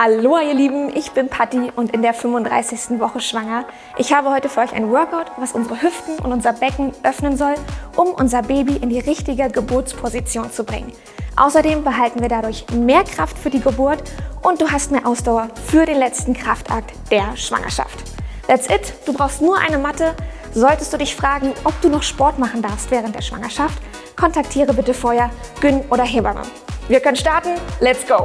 Hallo ihr Lieben, ich bin Patti und in der 35. Woche schwanger. Ich habe heute für euch ein Workout, was unsere Hüften und unser Becken öffnen soll, um unser Baby in die richtige Geburtsposition zu bringen. Außerdem behalten wir dadurch mehr Kraft für die Geburt und du hast mehr Ausdauer für den letzten Kraftakt der Schwangerschaft. That's it, du brauchst nur eine Matte. Solltest du dich fragen, ob du noch Sport machen darfst während der Schwangerschaft, kontaktiere bitte vorher Gyn oder Hebamme. Wir können starten, let's go!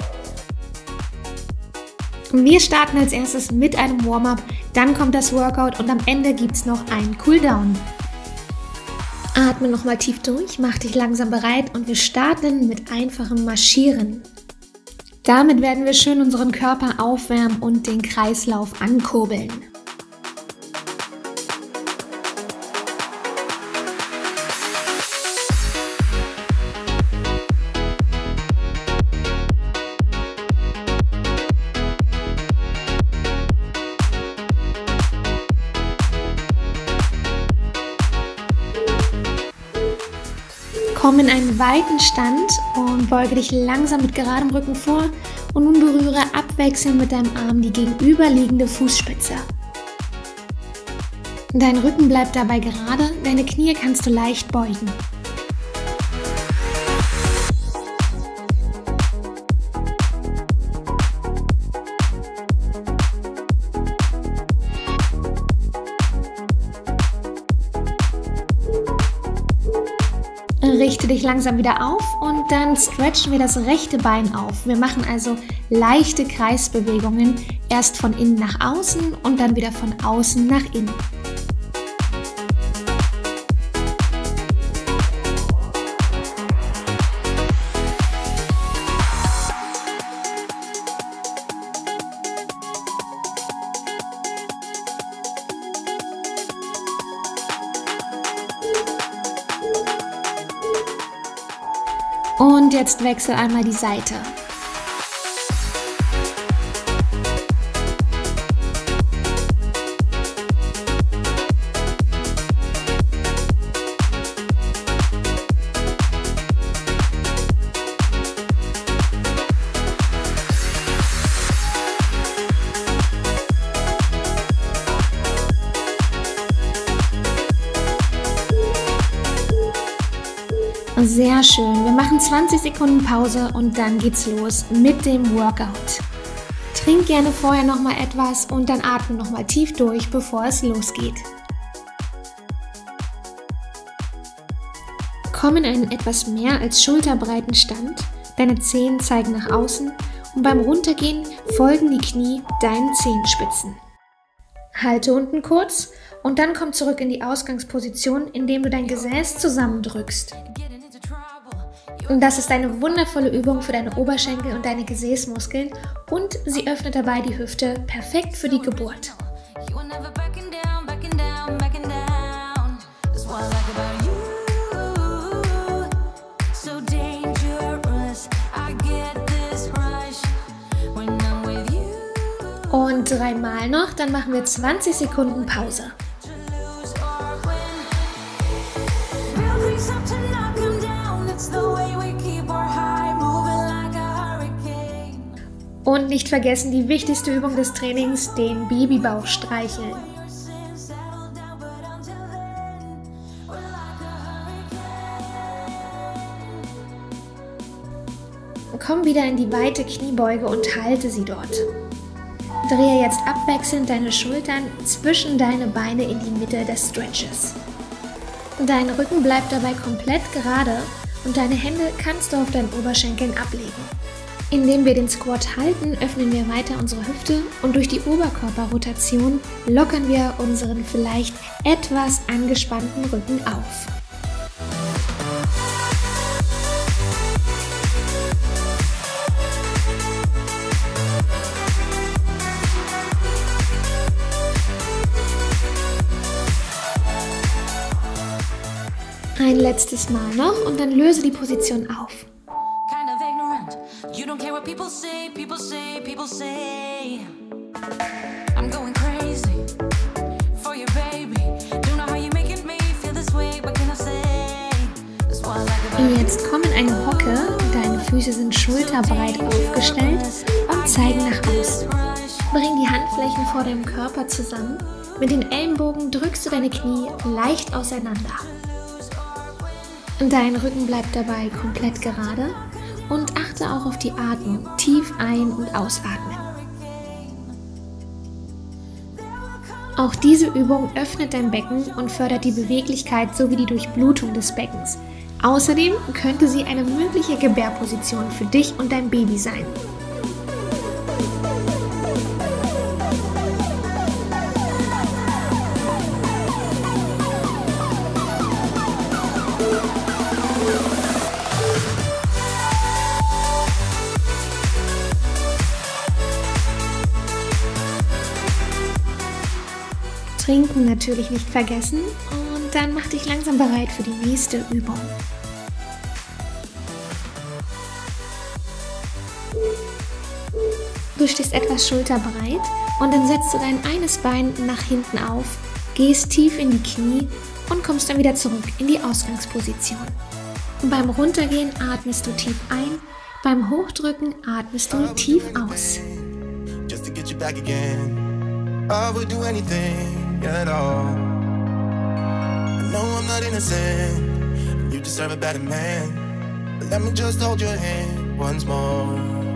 Wir starten als erstes mit einem Warm-up, dann kommt das Workout und am Ende gibt es noch einen Cooldown. Atme nochmal tief durch, mach dich langsam bereit und wir starten mit einfachem Marschieren. Damit werden wir schön unseren Körper aufwärmen und den Kreislauf ankurbeln. Komm in einen weiten Stand und beuge dich langsam mit geradem Rücken vor und nun berühre abwechselnd mit deinem Arm die gegenüberliegende Fußspitze. Dein Rücken bleibt dabei gerade, deine Knie kannst du leicht beugen. Richte dich langsam wieder auf und dann stretchen wir das rechte Bein auf. Wir machen also leichte Kreisbewegungen, erst von innen nach außen und dann wieder von außen nach innen. Und jetzt wechsel einmal die Seite. Sehr schön. Wir machen 20 Sekunden Pause und dann geht's los mit dem Workout. Trink gerne vorher nochmal etwas und dann atme nochmal tief durch, bevor es losgeht. Komm in einen etwas mehr als schulterbreiten Stand. Deine Zehen zeigen nach außen und beim Runtergehen folgen die Knie deinen Zehenspitzen. Halte unten kurz und dann komm zurück in die Ausgangsposition, indem du dein Gesäß zusammendrückst. Und das ist eine wundervolle Übung für deine Oberschenkel und deine Gesäßmuskeln und sie öffnet dabei die Hüfte perfekt für die Geburt. Und dreimal noch, dann machen wir 20 Sekunden Pause. Und nicht vergessen die wichtigste Übung des Trainings, den Babybauch streicheln. Komm wieder in die weite Kniebeuge und halte sie dort. Drehe jetzt abwechselnd deine Schultern zwischen deine Beine in die Mitte des Stretches. Dein Rücken bleibt dabei komplett gerade und deine Hände kannst du auf deinen Oberschenkeln ablegen. Indem wir den Squat halten, öffnen wir weiter unsere Hüfte und durch die Oberkörperrotation lockern wir unseren vielleicht etwas angespannten Rücken auf. Ein letztes Mal noch und dann löse die Position auf. You don't care what people say, people say, people say. I'm going crazy for your baby. Don't know how you making me feel this way, what can I say? That's why I like it. Jetzt komm in eine Hocke, deine Füße sind schulterbreit aufgestellt und zeigen nach außen. Bring die Handflächen vor deinem Körper zusammen. Mit den Ellenbogen drückst du deine Knie leicht auseinander. Dein Rücken bleibt dabei komplett gerade und achte auch auf die Atmung. Tief ein- und ausatmen. Auch diese Übung öffnet dein Becken und fördert die Beweglichkeit sowie die Durchblutung des Beckens. Außerdem könnte sie eine mögliche Gebärposition für dich und dein Baby sein. Trinken natürlich nicht vergessen und dann mach dich langsam bereit für die nächste Übung. Du stehst etwas schulterbreit und dann setzt du dein eines Bein nach hinten auf, gehst tief in die Knie und kommst dann wieder zurück in die Ausgangsposition. Beim Runtergehen atmest du tief ein, beim Hochdrücken atmest du tief aus. I would do anything at all. I know I'm not innocent. You deserve a better man. But let me just hold your hand once more.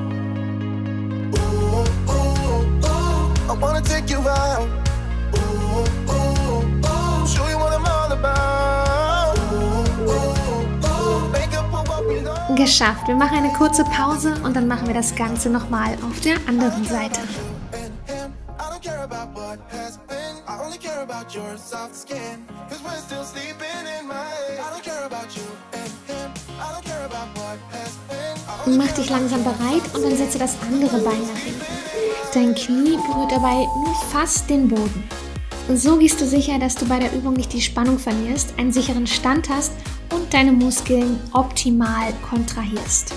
Ooh, ooh, ooh, I wanna take you out. Ooh, ooh, ooh, show you what I'm all about. Ooh, ooh, ooh, make up for what we know. Geschafft. Wir machen eine kurze Pause und dann machen wir das Ganze nochmal auf der anderen Seite. About what has been. I only care about your soft skin. Cause we're still sleeping in my head. I don't care about you and him. I don't care about what has been. Mach dich langsam bereit und dann setze das andere Bein nach hinten. Dein Knie berührt dabei nur fast den Boden. So gehst du sicher, dass du bei der Übung nicht die Spannung verlierst, einen sicheren Stand hast und deine Muskeln optimal kontrahierst.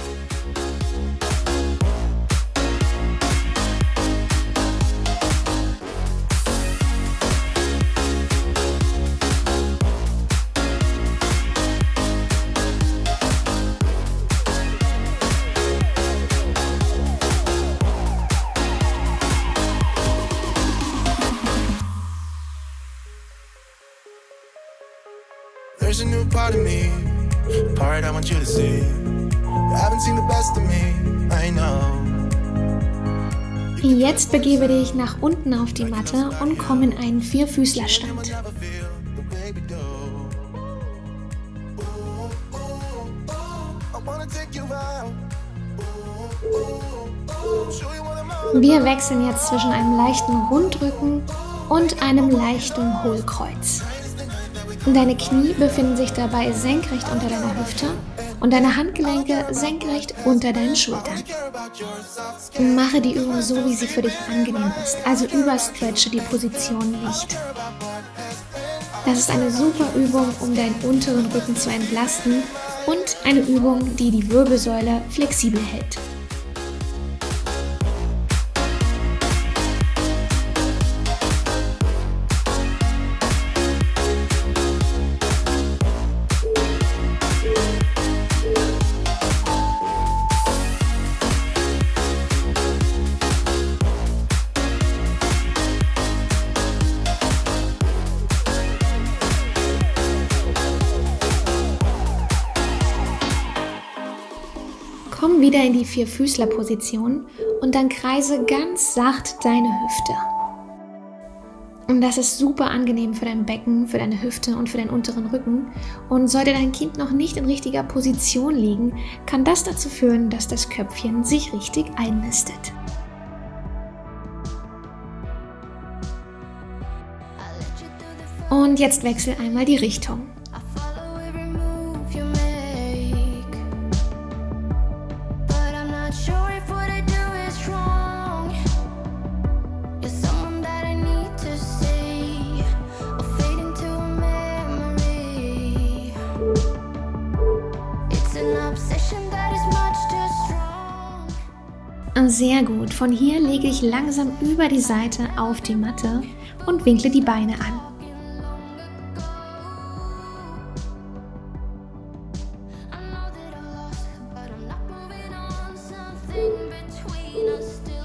There's a new part of me, a part I want you to see. You haven't seen the best of me, I know. Jetzt begebe dich nach unten auf die Matte und komm in einen Vierfüßlerstand. Wir wechseln jetzt zwischen einem leichten Rundrücken und einem leichten Hohlkreuz. Deine Knie befinden sich dabei senkrecht unter deiner Hüfte und deine Handgelenke senkrecht unter deinen Schultern. Mache die Übung so, wie sie für dich angenehm ist, also überstretche die Position nicht. Das ist eine super Übung, um deinen unteren Rücken zu entlasten und eine Übung, die die Wirbelsäule flexibel hält. Komm wieder in die Vierfüßlerposition und dann kreise ganz sacht deine Hüfte. Und das ist super angenehm für dein Becken, für deine Hüfte und für deinen unteren Rücken. Und sollte dein Kind noch nicht in richtiger Position liegen, kann das dazu führen, dass das Köpfchen sich richtig einnistet. Und jetzt wechsel einmal die Richtung. Sehr gut. Von hier lege ich langsam über die Seite auf die Matte und winkle die Beine an.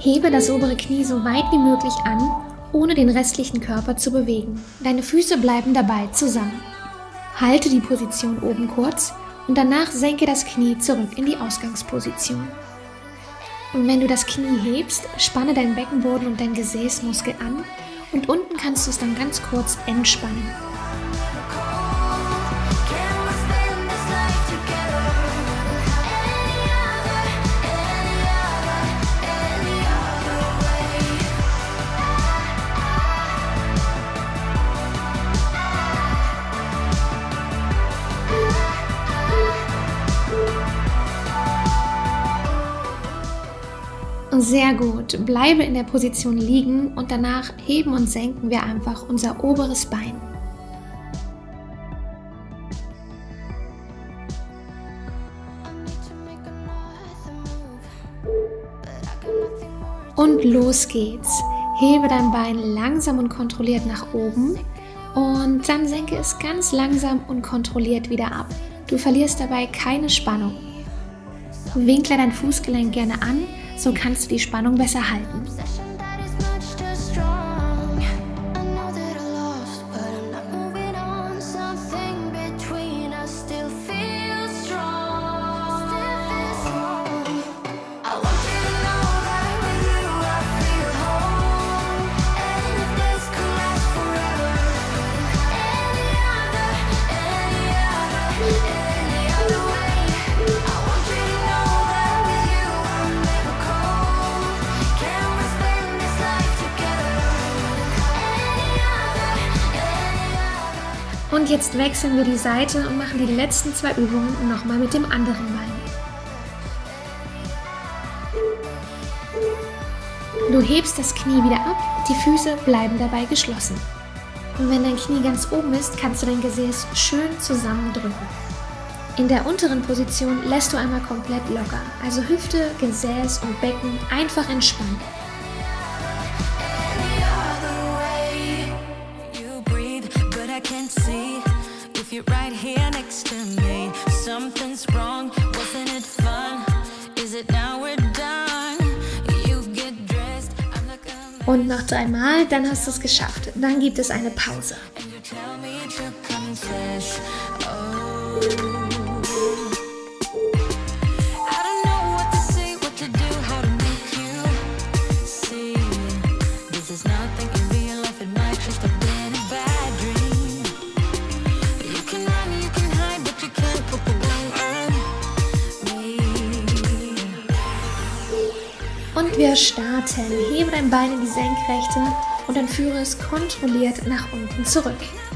Hebe das obere Knie so weit wie möglich an, ohne den restlichen Körper zu bewegen. Deine Füße bleiben dabei zusammen. Halte die Position oben kurz und danach senke das Knie zurück in die Ausgangsposition. Und wenn du das Knie hebst, spanne deinen Beckenboden und deinen Gesäßmuskel an und unten kannst du es dann ganz kurz entspannen. Sehr gut, bleibe in der Position liegen und danach heben und senken wir einfach unser oberes Bein. Und los geht's. Hebe dein Bein langsam und kontrolliert nach oben und dann senke es ganz langsam und kontrolliert wieder ab. Du verlierst dabei keine Spannung. Winkle dein Fußgelenk gerne an, so kannst du die Spannung besser halten. Und jetzt wechseln wir die Seite und machen die letzten 2 Übungen nochmal mit dem anderen Bein. Du hebst das Knie wieder ab, die Füße bleiben dabei geschlossen. Und wenn dein Knie ganz oben ist, kannst du dein Gesäß schön zusammendrücken. In der unteren Position lässt du einmal komplett locker, also Hüfte, Gesäß und Becken einfach entspannen. Und noch 3 Mal, dann hast du es geschafft. Dann gibt es eine Pause. Und wir starten. Hebe dein Bein in die Senkrechte und dann führe es kontrolliert nach unten zurück.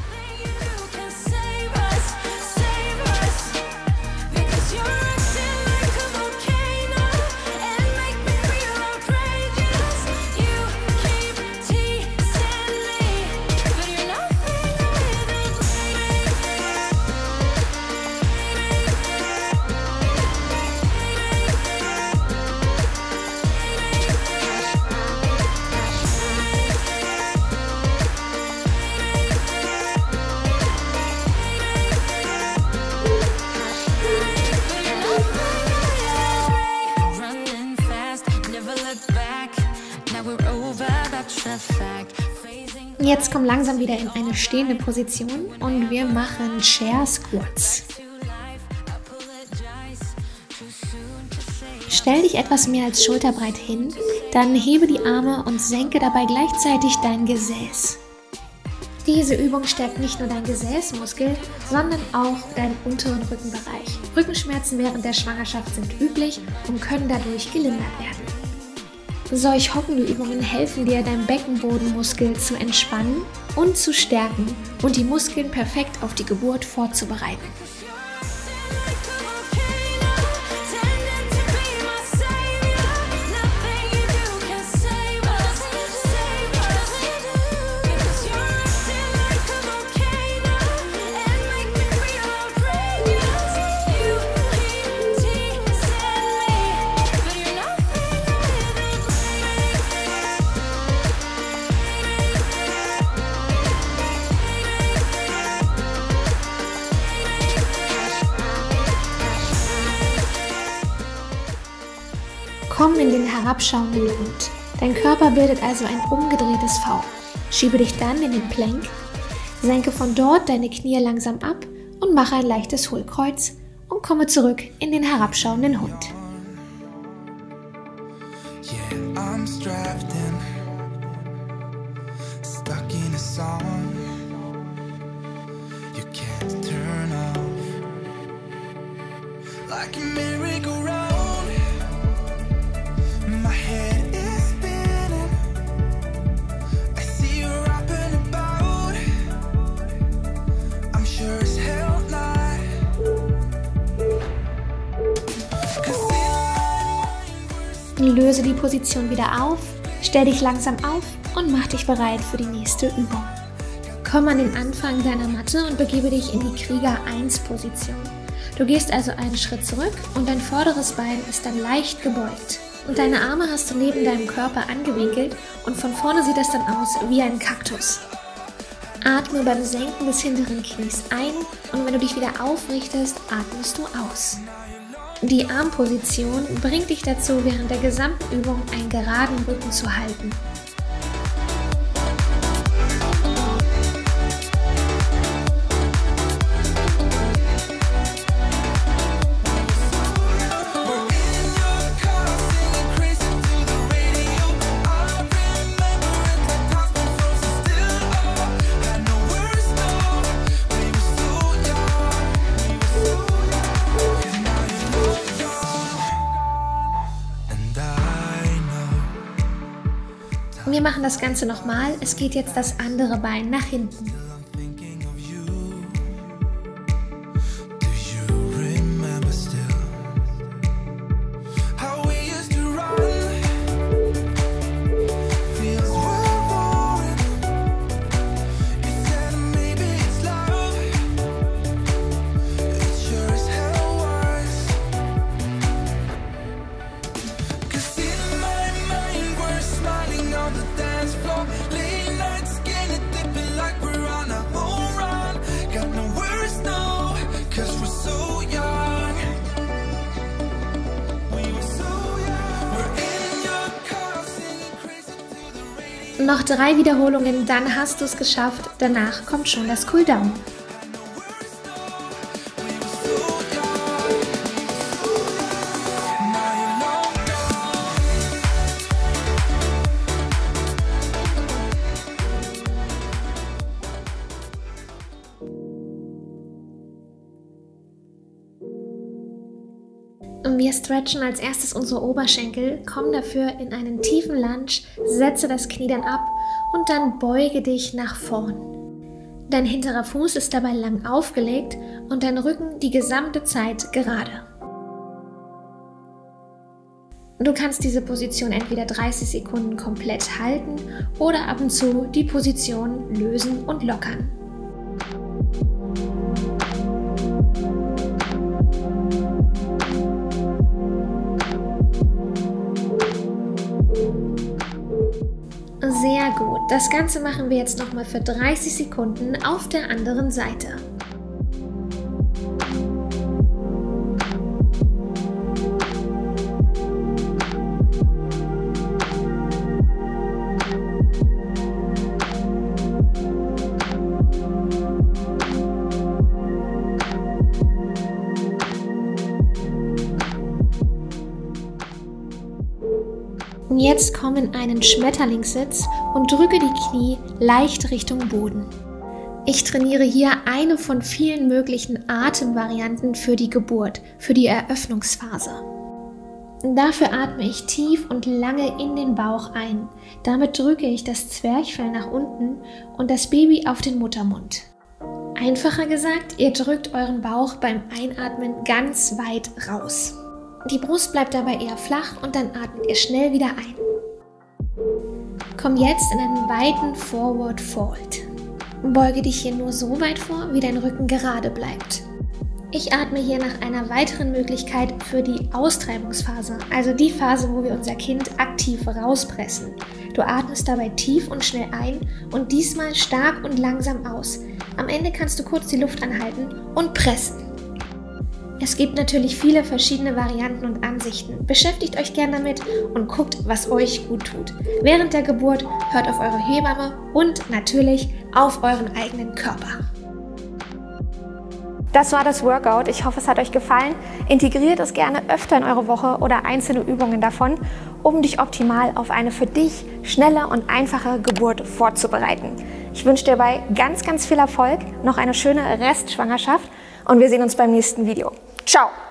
Jetzt komm langsam wieder in eine stehende Position und wir machen Chair Squats. Stell dich etwas mehr als schulterbreit hin, dann hebe die Arme und senke dabei gleichzeitig dein Gesäß. Diese Übung stärkt nicht nur deinen Gesäßmuskel, sondern auch deinen unteren Rückenbereich. Rückenschmerzen während der Schwangerschaft sind üblich und können dadurch gelindert werden. Solch hockende Übungen helfen dir, deinen Beckenbodenmuskel zu entspannen und zu stärken und die Muskeln perfekt auf die Geburt vorzubereiten. Komm in den herabschauenden Hund. Dein Körper bildet also ein umgedrehtes V. Schiebe dich dann in den Plank, senke von dort deine Knie langsam ab und mache ein leichtes Hohlkreuz und komme zurück in den herabschauenden Hund. Yeah, I'm strapped in, stuck in a song you can't turn off, like a merry-go-round. My head is spinning, I see you rapping about, I'm sure as hell not. Löse die Position wieder auf, stell dich langsam auf und mach dich bereit für die nächste Übung. Komm an den Anfang deiner Matte und begebe dich in die Krieger 1 Position. Du gehst also einen Schritt zurück und dein vorderes Bein ist dann leicht gebeugt. Und deine Arme hast du neben deinem Körper angewinkelt und von vorne sieht das dann aus wie ein Kaktus. Atme beim Senken des hinteren Knies ein und wenn du dich wieder aufrichtest, atmest du aus. Die Armposition bringt dich dazu, während der gesamten Übung einen geraden Rücken zu halten. Wir machen das Ganze nochmal. Es geht jetzt das andere Bein nach hinten. Noch 3 Wiederholungen, dann hast du es geschafft. Danach kommt schon das Cooldown. Wir stretchen als erstes unsere Oberschenkel, komm dafür in einen tiefen Lunge, setze das Knie dann ab und dann beuge dich nach vorn. Dein hinterer Fuß ist dabei lang aufgelegt und dein Rücken die gesamte Zeit gerade. Du kannst diese Position entweder 30 Sekunden komplett halten oder ab und zu die Position lösen und lockern. Sehr gut. Das Ganze machen wir jetzt nochmal für 30 Sekunden auf der anderen Seite. Jetzt komm in einen Schmetterlingssitz und drücke die Knie leicht Richtung Boden. Ich trainiere hier eine von vielen möglichen Atemvarianten für die Geburt, für die Eröffnungsphase. Dafür atme ich tief und lange in den Bauch ein. Damit drücke ich das Zwerchfell nach unten und das Baby auf den Muttermund. Einfacher gesagt, ihr drückt euren Bauch beim Einatmen ganz weit raus. Die Brust bleibt dabei eher flach und dann atmet ihr schnell wieder ein. Komm jetzt in einen weiten Forward Fold. Beuge dich hier nur so weit vor, wie dein Rücken gerade bleibt. Ich atme hier nach einer weiteren Möglichkeit für die Austreibungsphase, also die Phase, wo wir unser Kind aktiv rauspressen. Du atmest dabei tief und schnell ein und diesmal stark und langsam aus. Am Ende kannst du kurz die Luft anhalten und pressen. Es gibt natürlich viele verschiedene Varianten und Ansichten. Beschäftigt euch gern damit und guckt, was euch gut tut. Während der Geburt hört auf eure Hebamme und natürlich auf euren eigenen Körper. Das war das Workout. Ich hoffe, es hat euch gefallen. Integriert es gerne öfter in eure Woche oder einzelne Übungen davon, um dich optimal auf eine für dich schnelle und einfache Geburt vorzubereiten. Ich wünsche dir dabei ganz, ganz viel Erfolg, noch eine schöne Restschwangerschaft und wir sehen uns beim nächsten Video. Ciao!